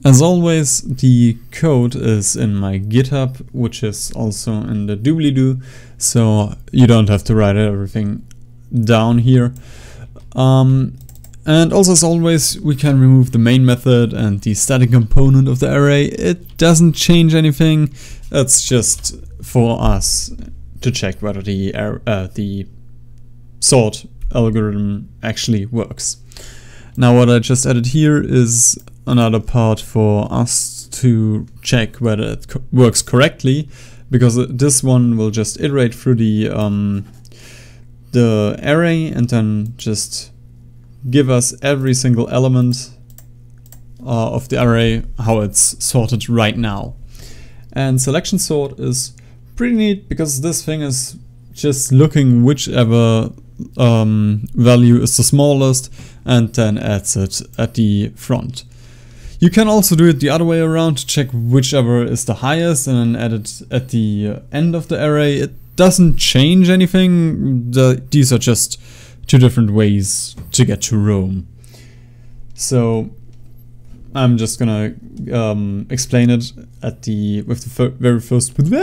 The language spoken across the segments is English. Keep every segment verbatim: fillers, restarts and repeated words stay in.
As always, the code is in my GitHub, which is also in the doobly-doo, so you don't have to write everything down here. Um, and also, as always, we can remove the main method and the static component of the array. It doesn't change anything, it's just for us to check whether the, uh, the sort algorithm actually works. Now what I just added here is another part for us to check whether it co works correctly, because this one will just iterate through the um, the array and then just give us every single element uh, of the array, how it's sorted right now. And selection sort is pretty neat because this thing is just looking whichever um, value is the smallest and then adds it at the front. You can also do it the other way around to check whichever is the highest and then add it at the end of the array. It doesn't change anything. The, these are just two different ways to get to Rome. So I'm just gonna um, explain it at the with the fir very first with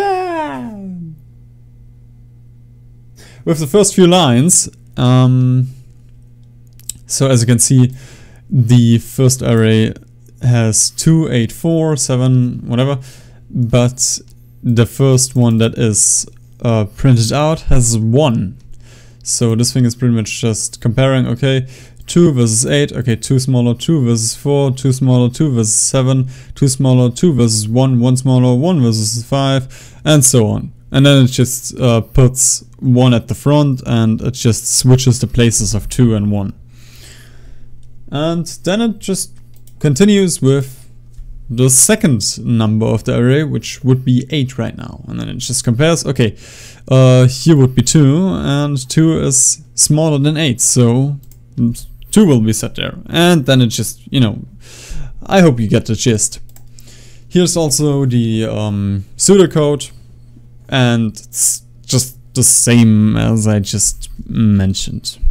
the first few lines. Um, so as you can see, the first array has two, eight, four, seven, whatever, but the first one that is uh, printed out has one. So this thing is pretty much just comparing, okay, two versus eight, okay, two smaller, two versus four, two smaller, two versus seven, two smaller, two versus one, one smaller, one versus five, and so on. And then it just uh, puts one at the front and it just switches the places of two and one. And then it just continues with the second number of the array, which would be eight right now. And then it just compares, okay, uh, here would be two, and two is smaller than eight, so two will be set there. And then it just, you know, I hope you get the gist. Here's also the um, pseudocode, and it's just the same as I just mentioned.